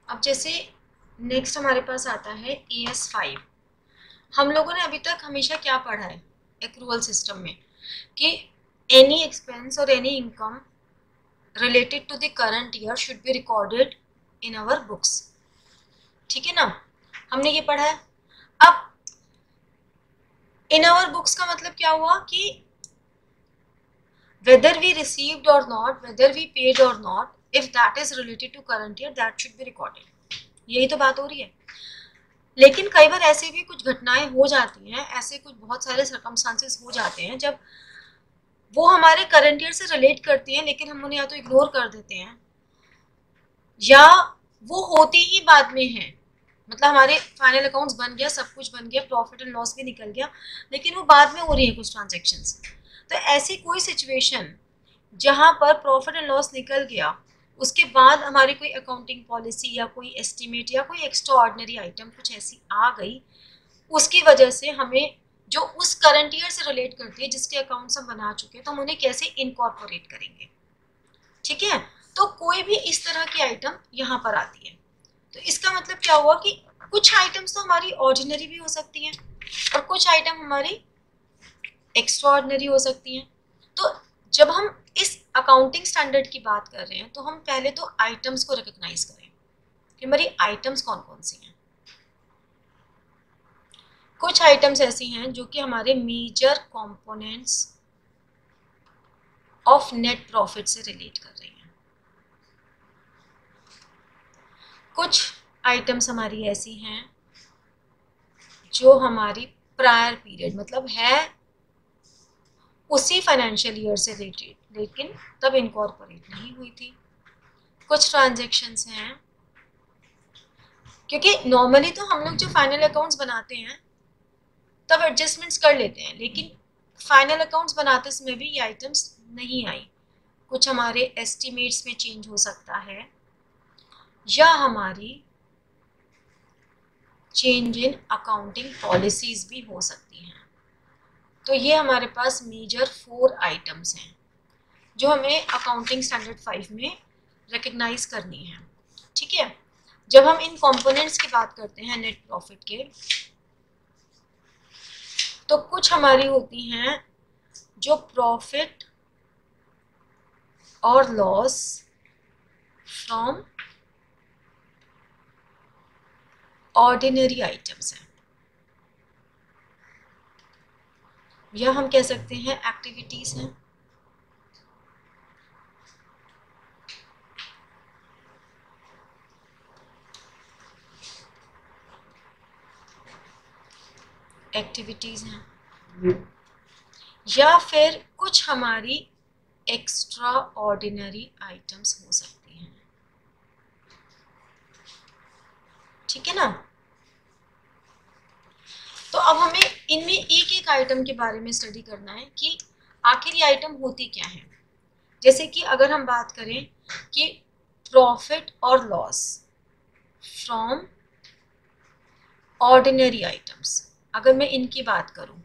अब जैसे नेक्स्ट हमारे पास आता है AS5। हम लोगों ने अभी तक हमेशा क्या पढ़ा है एक्रूअल सिस्टम में कि एनी एक्सपेंस और any income related to the current year should be recorded in our books. ठीक है ना, हमने ये पढ़ा है। अब इन आवर बुक्स का मतलब क्या हुआ कि whether we received or not, whether we paid or not, if that is related to current year, that should be recorded। यही तो बात हो रही है। लेकिन कई बार ऐसे भी कुछ घटनाएं हो जाती हैं, ऐसे कुछ बहुत सारे सर्कमस्टांसेस हो जाते हैं जब वो हमारे करंट ईयर से रिलेट करती हैं, लेकिन हम उन्हें या तो इग्नोर कर देते हैं या वो होती ही बाद में है। मतलब हमारे फाइनल अकाउंट्स बन गया, सब कुछ बन गया, प्रॉफिट एंड लॉस भी निकल गया, लेकिन वो बाद में हो रही है कुछ ट्रांजेक्शन्स। तो ऐसी कोई सिचुएशन जहां पर प्रॉफिट एंड लॉस निकल गया, उसके बाद हमारी कोई अकाउंटिंग पॉलिसी या कोई एस्टिमेट या कोई एक्स्ट्रा ऑर्डिनरी आइटम कुछ ऐसी आ गई, उसकी वजह से हमें जो उस करंट ईयर से रिलेट करती है, जिसके अकाउंट्स हम बना चुके हैं, तो हम उन्हें कैसे इनकॉर्पोरेट करेंगे। ठीक है, तो कोई भी इस तरह की आइटम यहाँ पर आती है। तो इसका मतलब क्या हुआ कि कुछ आइटम्स तो हमारी ऑर्डिनरी भी हो सकती हैं और कुछ आइटम हमारी एक्स्ट्रा ऑर्डिनरी हो सकती हैं। तो जब हम इस अकाउंटिंग स्टैंडर्ड की बात कर रहे हैं तो हम पहले तो आइटम्स को रिकॉग्नाइज करें कि हमारी आइटम्स कौन कौन सी हैं। कुछ आइटम्स ऐसी हैं जो कि हमारे major components of net profit से रिलेट कर रही हैं। कुछ आइटम्स हमारी ऐसी हैं जो हमारी प्रायर पीरियड मतलब है उसी फाइनेंशियल ईयर से रिलेटेड, लेकिन तब इनकॉर्पोरेट नहीं हुई थी। कुछ ट्रांजेक्शन्स हैं, क्योंकि नॉर्मली तो हम लोग जो फाइनल अकाउंट्स बनाते हैं तब एडजस्टमेंट्स कर लेते हैं, लेकिन फाइनल अकाउंट्स बनाते समय भी ये आइटम्स नहीं आई। कुछ हमारे एस्टिमेट्स में चेंज हो सकता है या हमारी चेंज इन अकाउंटिंग पॉलिसीज भी हो सकती हैं। तो ये हमारे पास मेजर 4 आइटम्स हैं जो हमें अकाउंटिंग स्टैंडर्ड 5 में रिकग्नाइज करनी है। ठीक है, जब हम इन कंपोनेंट्स की बात करते हैं नेट प्रॉफिट के, तो कुछ हमारी होती हैं जो प्रॉफिट और लॉस फ्रॉम ऑर्डिनरी आइटम्स हैं, या हम कह सकते हैं एक्टिविटीज हैं। एक्टिविटीज हैं या फिर कुछ हमारी एक्स्ट्रा ऑर्डिनरी आइटम्स हो सकती हैं। ठीक है ना, तो अब हमें इनमें एक एक आइटम के बारे में स्टडी करना है कि आखिर ये आइटम होती क्या है। जैसे कि अगर हम बात करें कि प्रॉफिट और लॉस फ्रॉम ऑर्डिनरी आइटम्स, अगर मैं इनकी बात करूं,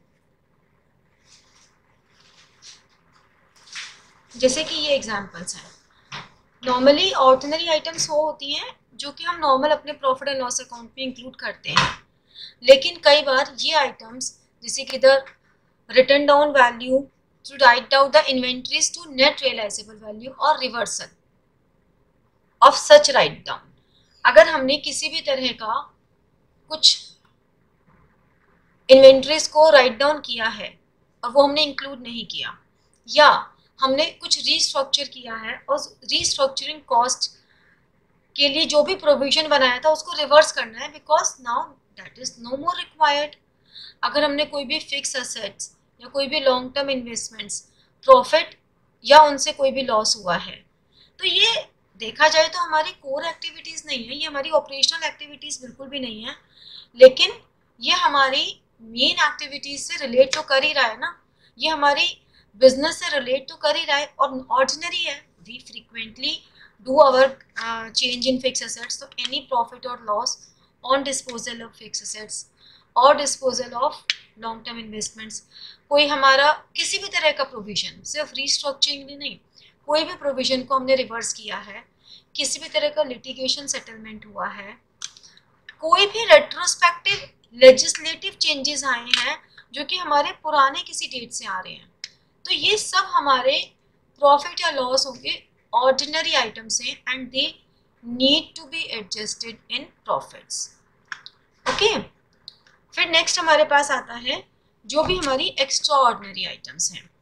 जैसे कि ये एग्जांपल्स हैं। नॉर्मली ऑर्डिनरी आइटम्स वो होती हैं जो कि हम नॉर्मल अपने प्रॉफिट एंड लॉस अकाउंट में इंक्लूड करते हैं, लेकिन कई बार ये आइटम्स जैसे कि the written down value to write down the inventories to net realisable value और reversal of such write down, अगर हमने किसी भी तरह का कुछ इन्वेंट्रीज को राइट डाउन किया है और वो हमने इंक्लूड नहीं किया, या हमने कुछ रीस्ट्रक्चर किया है और रीस्ट्रक्चरिंग कॉस्ट के लिए जो भी प्रोविजन बनाया था उसको रिवर्स करना है, because now that is no more required. अगर हमने कोई भी फिक्स असेट्स या कोई भी लॉन्ग टर्म इन्वेस्टमेंट्स प्रॉफिट या उनसे कोई भी लॉस हुआ है, तो ये देखा जाए तो हमारी कोर एक्टिविटीज़ नहीं है, ये हमारी ऑपरेशनल एक्टिविटीज़ बिल्कुल भी नहीं है, लेकिन ये हमारी मेन एक्टिविटीज़ से रिलेट तो कर ही रहा है ना, ये हमारी बिजनेस से रिलेट तो कर ही रहा है और ऑर्डिनरी है। We frequently do our change in fix assets, तो एनी प्रॉफिट और loss on disposal of fix assets और disposal of long term investments, कोई हमारा किसी भी तरह का प्रोविजन, सिर्फ रीस्ट्रक्चरिंग नहीं, कोई भी प्रोविजन को हमने रिवर्स किया है किसी भी तरह का लिटिगेशन सेटलमेंट हुआ है, कोई भी रेट्रोस्पेक्टिव लेजिस्लेटिव चेंजेस आए हैं जो कि हमारे पुराने किसी डेट से आ रहे हैं, तो ये सब हमारे प्रॉफिट या लॉस होंगे ऑर्डिनरी आइटम से and they need to be adjusted in profits. Okay, फिर नेक्स्ट हमारे पास आता है जो भी हमारी एक्स्ट्रा ऑर्डिनरी आइटम्स हैं।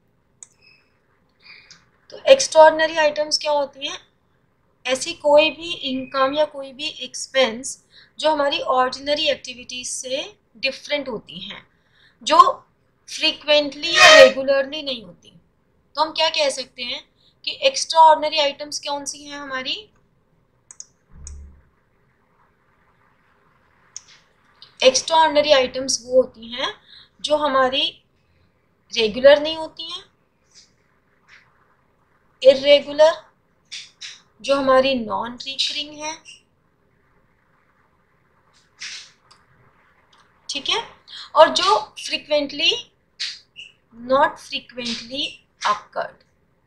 तो एक्स्ट्रा ऑर्डिनरी आइटम्स क्या होती हैं? ऐसी कोई भी इनकम या कोई भी एक्सपेंस जो हमारी ऑर्डिनरी एक्टिविटीज से डिफरेंट होती हैं, जो फ्रीक्वेंटली या रेगुलरली नहीं होती। तो हम क्या कह सकते हैं कि एक्स्ट्रा ऑर्डिनरी आइटम्स कौन सी हैं हमारी? एक्स्ट्रा ऑर्डिनरी आइटम्स वो होती हैं जो हमारी रेगुलर नहीं होती हैं, इर्रेगुलर, जो हमारी नॉन रिकरिंग है, ठीक है, और जो फ्रीक्वेंटली नॉट फ्रीक्वेंटली अकर्ड।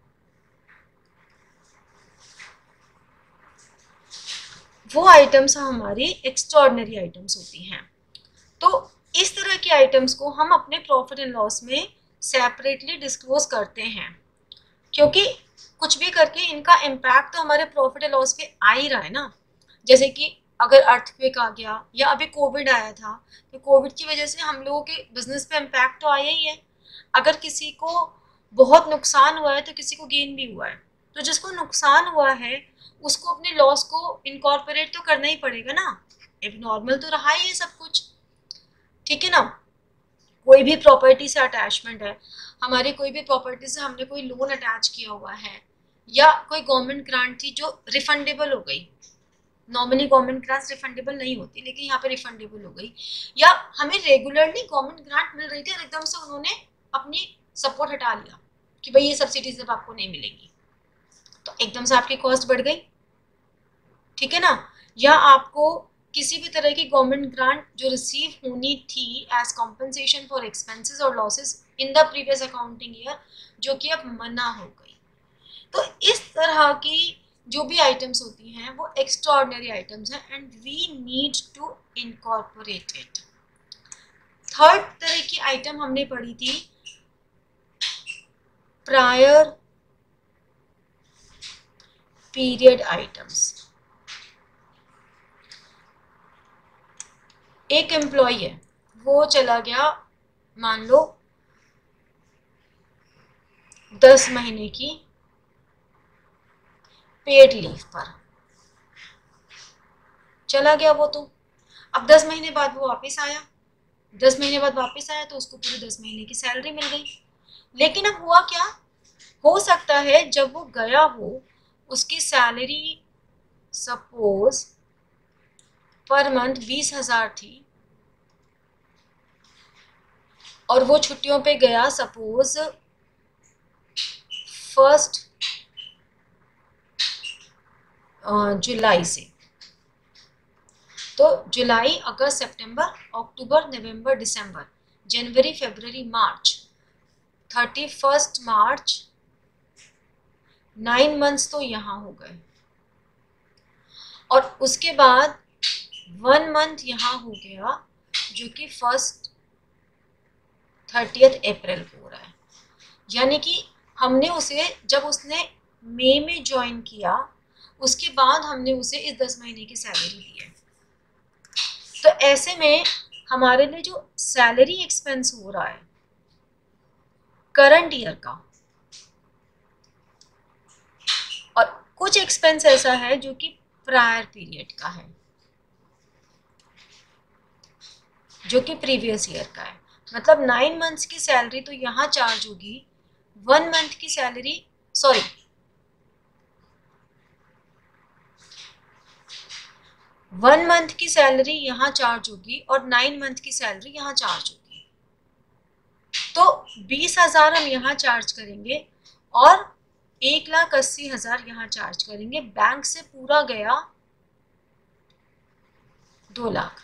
वो आइटम्स हमारी एक्स्ट्राऑर्डिनरी आइटम्स होती हैं। तो इस तरह की आइटम्स को हम अपने प्रॉफिट एंड लॉस में सेपरेटली डिस्क्लोज करते हैं, क्योंकि कुछ भी करके इनका इम्पैक्ट तो हमारे प्रॉफिट एंड लॉस पे आ ही रहा है ना। जैसे कि अगर अर्थक्वेक आ गया या अभी कोविड आया था, तो कोविड की वजह से हम लोगों के बिजनेस पे इम्पैक्ट तो आया ही है। अगर किसी को बहुत नुकसान हुआ है तो किसी को गेन भी हुआ है, तो जिसको नुकसान हुआ है उसको अपने लॉस को इनकॉर्पोरेट तो करना ही पड़ेगा ना। अब नॉर्मल तो रहा ही है सब कुछ, ठीक है ना। कोई भी प्रॉपर्टी से अटैचमेंट है, हमारी कोई भी प्रॉपर्टी से हमने कोई लोन अटैच किया हुआ है, या कोई गवर्नमेंट ग्रांट थी जो रिफंडेबल हो गई। नॉर्मली गवर्नमेंट ग्रांट्स रिफंडेबल नहीं होती, लेकिन यहाँ पे रिफंडेबल हो गई। या हमें रेगुलरली गवर्नमेंट ग्रांट मिल रही थी और एकदम से उन्होंने अपनी सपोर्ट हटा लिया कि भाई ये सब्सिडीज अब आपको नहीं मिलेंगी, तो एकदम से आपकी कॉस्ट बढ़ गई, ठीक है ना। या आपको किसी भी तरह की गवर्नमेंट ग्रांट जो रिसीव होनी थी एज कॉम्पनसेशन फॉर एक्सपेंसेस और losses in the previous accounting year, जो कि अब मना हो गई। तो इस तरह की जो भी आइटम्स होती हैं वो एक्स्ट्रा ऑर्डिनरी आइटम्स हैं and we need to incorporate it. Third तरह की आइटम हमने पढ़ी थी प्रायर पीरियड आइटम्स। एक एम्प्लॉय है, वो चला गया मान लो 10 महीने की पेड लीव पर चला गया वो, तो अब 10 महीने बाद वो वापस आया, 10 महीने बाद वापस आया तो उसको पूरी 10 महीने की सैलरी मिल गई। लेकिन अब हुआ क्या, हो सकता है जब वो गया हो उसकी सैलरी सपोज पर मंथ 20,000 थी और वो छुट्टियों पे गया सपोज 1 जुलाई से। तो जुलाई, अगस्त, सितंबर, अक्टूबर, नवंबर, दिसंबर, जनवरी, फरवरी, मार्च, 31 मार्च, 9 मंथ्स तो यहाँ हो गए। और उसके बाद 1 मंथ यहाँ हो गया जो कि 30 अप्रैल को हो रहा है। यानी कि हमने उसे, जब उसने मई में ज्वाइन किया उसके बाद हमने उसे इस 10 महीने की सैलरी दी है। तो ऐसे में हमारे लिए जो सैलरी एक्सपेंस हो रहा है करंट ईयर का, और कुछ एक्सपेंस ऐसा है जो कि प्रायर पीरियड का है, जो कि प्रीवियस ईयर का है। मतलब 9 मंथ्स की सैलरी तो यहाँ चार्ज होगी, 1 मंथ की सैलरी, सॉरी 1 मंथ की सैलरी यहाँ चार्ज होगी और 9 मंथ की सैलरी यहाँ चार्ज होगी। तो 20,000 हम यहाँ चार्ज करेंगे और 1,80,000 यहाँ चार्ज करेंगे। बैंक से पूरा गया 2 लाख,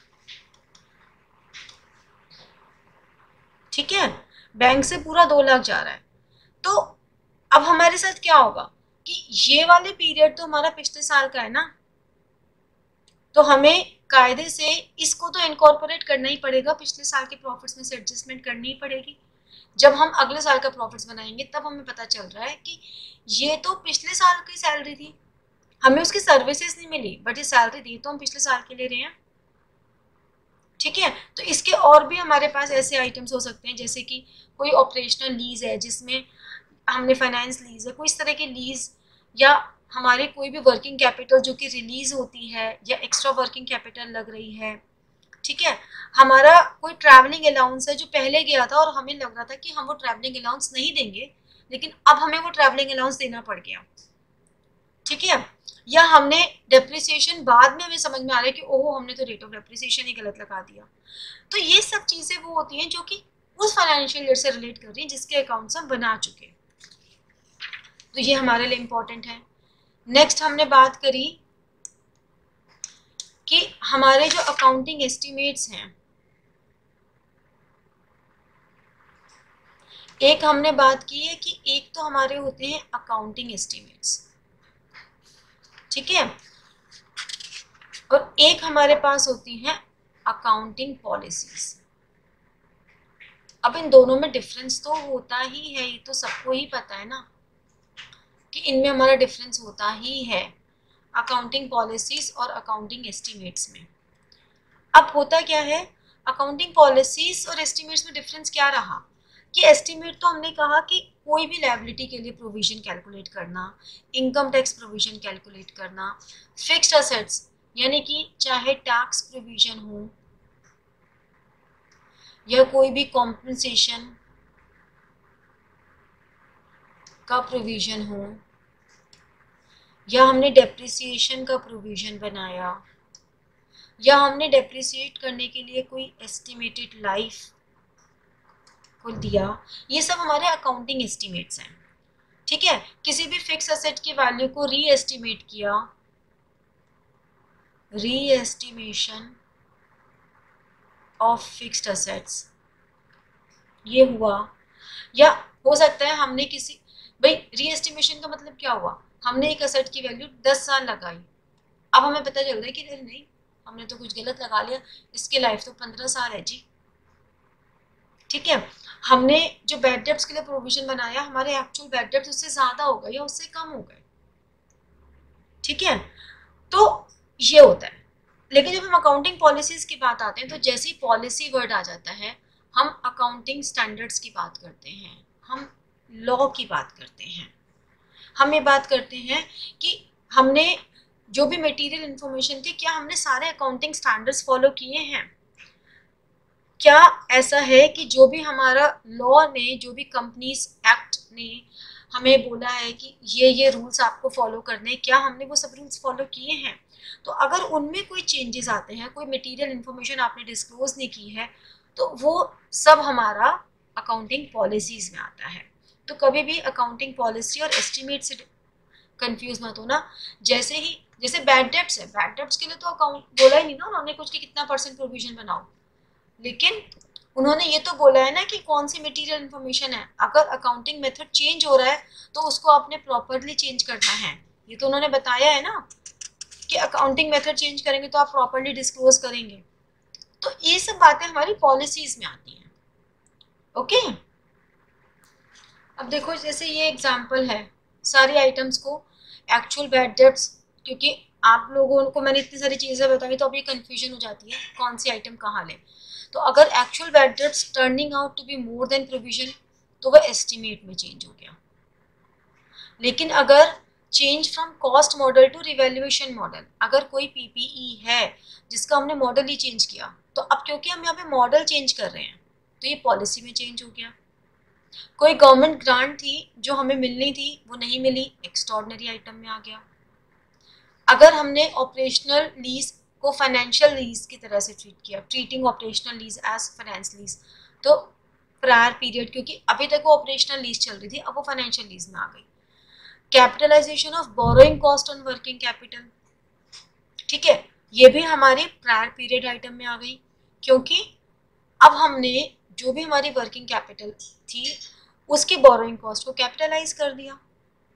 ठीक है, बैंक से पूरा 2 लाख जा रहा है। तो अब हमारे साथ क्या होगा, कि ये वाले पीरियड तो हमारा पिछले साल का है ना, तो हमें कायदे से इसको तो इनकॉर्पोरेट करना ही पड़ेगा, पिछले साल के प्रॉफिट्स में से एडजस्टमेंट करनी ही पड़ेगी। जब हम अगले साल का प्रॉफिट्स बनाएंगे तब हमें पता चल रहा है कि ये तो पिछले साल की सैलरी थी, हमें उसकी सर्विसेज नहीं मिली, बट ये सैलरी दी तो हम पिछले साल के ले रहे हैं। ठीक है, तो इसके और भी हमारे पास ऐसे आइटम्स हो सकते हैं, जैसे कि कोई ऑपरेशनल लीज है जिसमें हमने फाइनेंस लीज है, कोई इस तरह की लीज, या हमारे कोई भी वर्किंग कैपिटल जो कि रिलीज होती है या एक्स्ट्रा वर्किंग कैपिटल लग रही है। ठीक है, हमारा कोई ट्रैवलिंग अलाउंस है जो पहले गया था और हमें लग रहा था कि हम वो ट्रैवलिंग अलाउंस नहीं देंगे, लेकिन अब हमें वो ट्रैवलिंग अलाउंस देना पड़ गया। ठीक है, या हमने डेप्रिसिएशन बाद में हमें समझ में आ रहा है कि ओहो हमने तो रेट ऑफ डेप्रिसिएशन ही गलत लगा दिया। तो ये सब चीजें वो होती हैं जो कि उस फाइनेंशियल ईयर से रिलेट कर रही हैं जिसके अकाउंट्स हम बना चुके, तो ये हमारे लिए इम्पोर्टेंट है। नेक्स्ट हमने बात करी कि हमारे जो अकाउंटिंग एस्टिमेट्स हैं, एक हमने बात की है कि एक तो हमारे होते हैं अकाउंटिंग एस्टिमेट्स, ठीक है, और एक हमारे पास होती हैं अकाउंटिंग पॉलिसीज। अब इन दोनों में डिफरेंस तो होता ही है, ये तो सबको ही पता है ना कि इनमें हमारा डिफरेंस होता ही है, अकाउंटिंग पॉलिसीज और अकाउंटिंग एस्टिमेट्स में। अब होता क्या है, अकाउंटिंग पॉलिसीज और एस्टिमेट्स में डिफरेंस क्या रहा कि एस्टिमेट तो हमने कहा कि कोई भी लायबिलिटी के लिए प्रोविजन कैलकुलेट करना, इनकम टैक्स प्रोविजन कैलकुलेट करना, फिक्स्ड असेट्स यानी कि चाहे टैक्स प्रोविजन हो या कोई भी कॉम्पनसेशन का प्रोविजन हो, या हमने डेप्रिसिएशन का प्रोविजन बनाया, या हमने डेप्रिसिएट करने के लिए कोई एस्टिमेटेड लाइफ को दिया, ये सब हमारे अकाउंटिंग एस्टिमेट्स हैं। ठीक है, किसी भी फिक्स असेट की वैल्यू को री एस्टिमेट किया, री एस्टिमेशन ऑफ फिक्स्ड असेट्स ये हुआ, या हो सकता है हमने किसी, भाई री एस्टिमेशन का मतलब क्या हुआ, हमने एक असेट की वैल्यू 10 साल लगाई, अब हमें पता चल रहा है कि नहीं हमने तो कुछ गलत लगा लिया, इसकी लाइफ तो 15 साल है जी। ठीक है, हमने जो बैड डेब्ट्स के लिए प्रोविजन बनाया, हमारे एक्चुअल बैड डेब्ट्स उससे ज्यादा हो गए या उससे कम हो गए। ठीक है, तो ये होता है। लेकिन जब हम अकाउंटिंग पॉलिसीज की बात आते हैं तो जैसे ही पॉलिसी वर्ड आ जाता है, हम अकाउंटिंग स्टैंडर्ड्स की बात करते हैं, हम लॉ की बात करते हैं, हम ये बात करते हैं कि हमने जो भी मटेरियल इंफॉर्मेशन थी, क्या हमने सारे अकाउंटिंग स्टैंडर्ड्स फॉलो किए हैं, क्या ऐसा है कि जो भी हमारा लॉ ने, जो भी कंपनीज एक्ट ने हमें बोला है कि ये रूल्स आपको फॉलो करने हैं, क्या हमने वो सब रूल्स फॉलो किए हैं। तो अगर उनमें कोई चेंजेस आते हैं, कोई मटेरियल इंफॉर्मेशन आपने डिस्क्लोज नहीं की है, तो वो सब हमारा अकाउंटिंग पॉलिसीज में आता है। तो कभी भी अकाउंटिंग पॉलिसी और एस्टिमेट से कंफ्यूज मत होना। जैसे बैड डेब्ट्स है, बैड डेब्ट्स के लिए तो अकाउंट बोला ही नहीं ना उन्होंने कुछ कि कितना % प्रोविजन बनाओ, लेकिन उन्होंने ये तो बोला है ना कि कौन सी मटेरियल इंफॉर्मेशन है, अगर अकाउंटिंग मेथड चेंज हो रहा है तो उसको आपने प्रॉपरली चेंज करना है, ये तो उन्होंने बताया है ना कि अकाउंटिंग मेथड चेंज करेंगे तो आप प्रॉपरली डिस्क्लोज करेंगे। तो ये सब बातें हमारी पॉलिसीज में आती हैं। ओके, अब देखो जैसे ये एग्जांपल है, सारी आइटम्स को एक्चुअल बैड डेब्ट्स, क्योंकि आप लोगों को मैंने इतनी सारी चीज़ें बताई तो अब ये कंफ्यूजन हो जाती है कौन सी आइटम कहाँ लें। तो अगर actual bad debts turning out to be more than provision तो वह एस्टिमेट में चेंज हो गया। लेकिन अगर change from cost model to revaluation model, अगर कोई पीपीई है जिसका हमने मॉडल ही चेंज किया, तो अब क्योंकि हम यहाँ पे मॉडल चेंज कर रहे हैं तो ये पॉलिसी में चेंज हो गया। कोई गवर्नमेंट ग्रांट थी जो हमें मिलनी थी वो नहीं मिली, एक्स्ट्राऑर्डिनरी आइटम में आ गया। अगर हमने ऑपरेशनल लीज को फाइनेंशियल लीज की तरह से ट्रीट किया, treating operational lease as finance lease, तो प्रायर पीरियड, क्योंकि अभी तक वो ऑपरेशनल लीज चल रही थी, अब वो फाइनेंशियल लीज में आ गई। Capitalisation of borrowing cost on working capital, ठीक है, ये भी हमारी प्रायर पीरियड आइटम में आ गई, क्योंकि अब हमने जो भी हमारी वर्किंग कैपिटल थी उसकी बोरोइंग कॉस्ट को कैपिटलाइज कर दिया।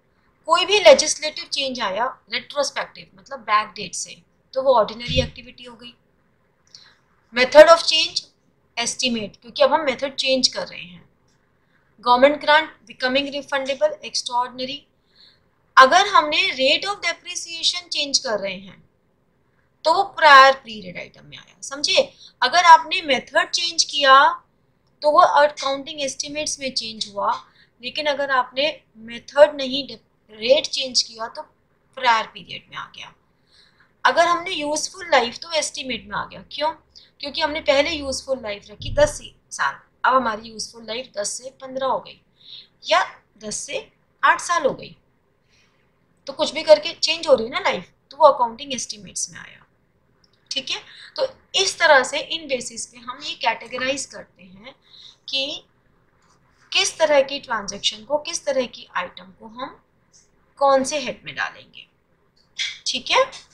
कोई भी लेजिस्लेटिव चेंज आया रेट्रोस्पेक्टिव मतलब बैक डेट से, तो वो ऑर्डिनरी एक्टिविटी हो गई। मेथड ऑफ चेंज एस्टिमेट, क्योंकि अब हम मेथड चेंज कर रहे हैं। Government grant becoming refundable extraordinary, अगर हमने रेट ऑफ डेप्रिसिएशन चेंज कर रहे हैं तो वो प्रायर पीरियड आइटम में आया, समझे। अगर आपने मेथड चेंज किया तो वो अकाउंटिंग एस्टिमेट्स में चेंज हुआ, लेकिन अगर आपने मेथड नहीं रेट चेंज किया तो प्रायर पीरियड में आ गया। अगर हमने यूजफुल लाइफ तो एस्टिमेट में आ गया, क्यों? क्योंकि हमने पहले यूजफुल लाइफ रखी 10 साल, अब हमारी यूजफुल लाइफ 10 से 15 हो गई या 10 से 8 साल हो गई, तो कुछ भी करके चेंज हो रही है ना लाइफ, तो वो अकाउंटिंग एस्टिमेट्स में आया। ठीक है, तो इस तरह से इन बेसिस पे हम ये कैटेगराइज करते हैं कि किस तरह की ट्रांजैक्शन को, किस तरह की आइटम को हम कौन से हेड में डालेंगे। ठीक है।